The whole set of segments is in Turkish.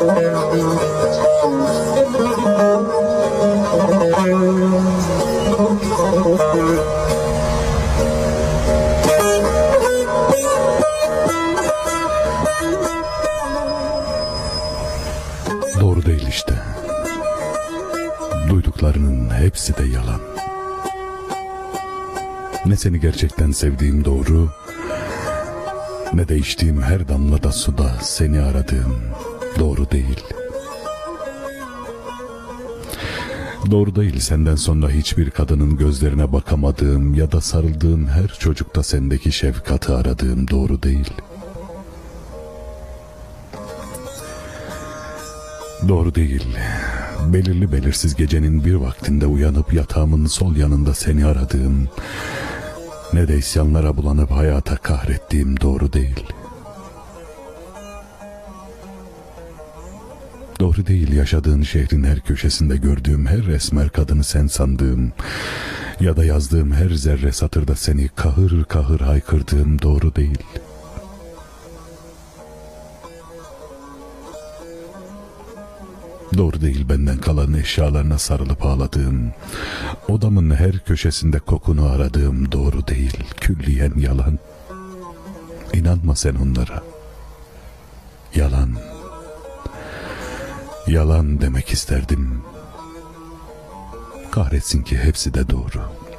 Doğru değil işte. Duyduklarının hepsi de yalan. Ne seni gerçekten sevdiğim doğru, ne de içtiğim her damlada suda seni aradığım doğru değil. Doğru değil senden sonra hiçbir kadının gözlerine bakamadığım ya da sarıldığım her çocukta sendeki şefkati aradığım doğru değil. Doğru değil. Belirli belirsiz gecenin bir vaktinde uyanıp yatağımın sol yanında seni aradığım, ne de isyanlara bulanıp hayata kahrettiğim doğru değil. Doğru değil yaşadığın şehrin her köşesinde gördüğüm her esmer kadını sen sandığım ya da yazdığım her zerre satırda seni kahır kahır haykırdığım doğru değil. Doğru değil benden kalan eşyalarına sarılıp ağladığım, odamın her köşesinde kokunu aradığım doğru değil, külliyen yalan. İnanma sen onlara. Yalan. Yalan demek isterdim. Kahretsin ki hepsi de doğru.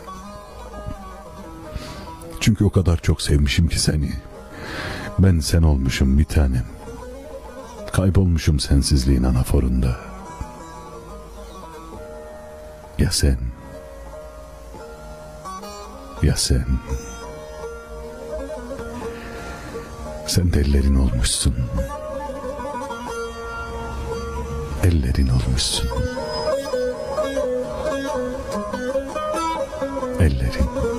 Çünkü o kadar çok sevmişim ki seni. Ben sen olmuşum bir tanem. Kaybolmuşum sensizliğin anaforunda. Ya sen? Ya sen? Sen de ellerin olmuşsun. Ellerin olmuşsun. Ellerin.